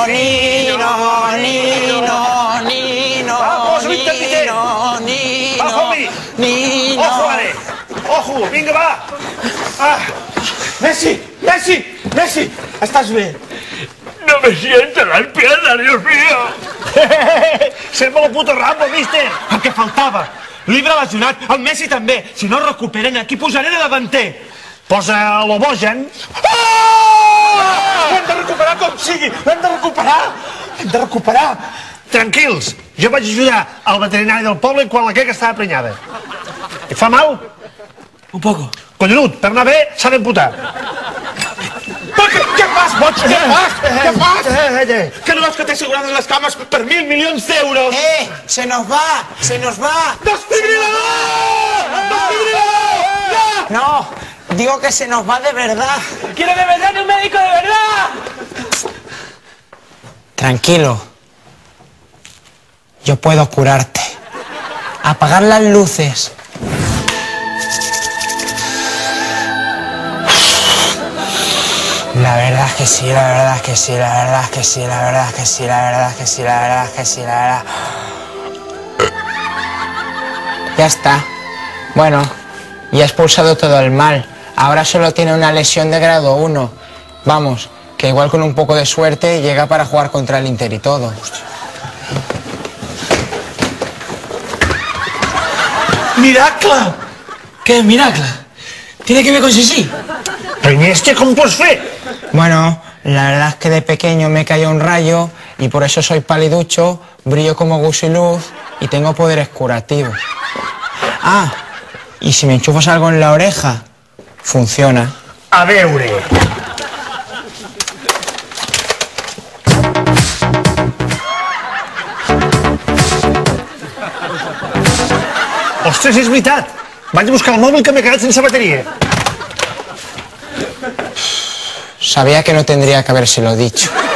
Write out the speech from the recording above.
Ojo, ara! Ojo, vinga, va! Messi! Estàs bé? No me siento las piernas, Dios mío. Sembla el puto Rambo, mister! El que faltava. L'Ibra lesionat, el Messi també. Si no el recuperen, aquí posaré de davanter. Posa l'Obojan. L'hem de recuperar com sigui. L'hem de recuperar. Tranquils, jo vaig ajudar al veterinari del poble quan la queca estava prenyada. Et fa mal? Un poco. Collonut, per anar bé s'ha d'amputar. Què fas, boig? Què fas? Que no veus que t'he assegurades les cames per 1.000 milions d'euros? Se nos va. ¡Desfibrilador! No, digo que se nos va de verdad. ¡Quiero de verdad un médico de verdad! Tranquilo. Yo puedo curarte. Apagar las luces. La verdad es que sí. Ya está. Bueno, ya he expulsado todo el mal. Ahora solo tiene una lesión de grado 1. Vamos, que igual con un poco de suerte llega para jugar contra el Inter y todo. ¡Miracle! ¿Qué es miracle? ¿Tiene que ver con sí? Però i este com pots fer? Bueno, la verdad es que de pequeño me cayó un rayo y por eso soy paliducho, brillo como gusiluz y tengo poderes curativos. Ah, y si me enchufas algo en la oreja, funciona. A veure... Ostres, és veritat! Vaig buscar el mòbil que m'he quedat sense bateria. Sabía que no tendría que habérselo dicho.